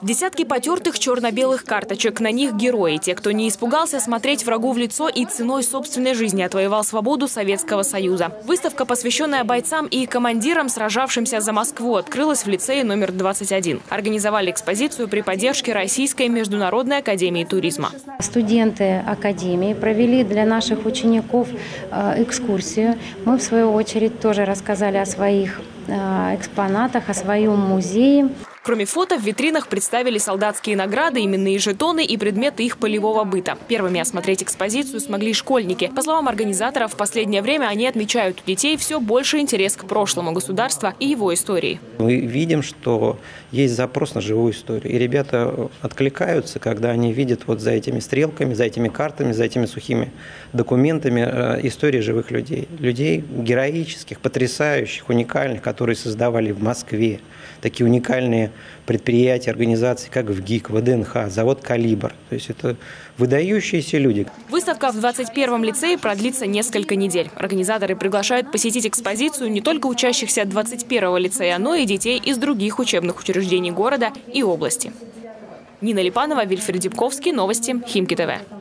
Десятки потертых черно-белых карточек. На них герои. Те, кто не испугался смотреть врагу в лицо и ценой собственной жизни отвоевал свободу Советского Союза. Выставка, посвященная бойцам и командирам, сражавшимся за Москву, открылась в лицее номер 21. Организовали экспозицию при поддержке Российской международной академии туризма. Студенты академии провели для наших учеников экскурсию. Мы, в свою очередь, тоже рассказали о своих экспонатах, о своем музее. Кроме фото, в витринах представили солдатские награды, именные жетоны и предметы их полевого быта. Первыми осмотреть экспозицию смогли школьники. По словам организаторов, в последнее время они отмечают у детей все больше интерес к прошлому государства и его истории. Мы видим, что есть запрос на живую историю. И ребята откликаются, когда они видят вот за этими стрелками, за этими картами, за этими сухими документами истории живых людей. Людей героических, потрясающих, уникальных, которые создавали в Москве. Такие уникальные предприятия, организации, как ВГИК, ВДНХ, завод «Калибр». То есть это выдающиеся люди. Выставка в 21-м лицее продлится несколько недель. Организаторы приглашают посетить экспозицию не только учащихся 21-го лицея, но и детей из других учебных учреждений города и области. Нина Липанова, Вильфред Дибковский. Новости Химки ТВ.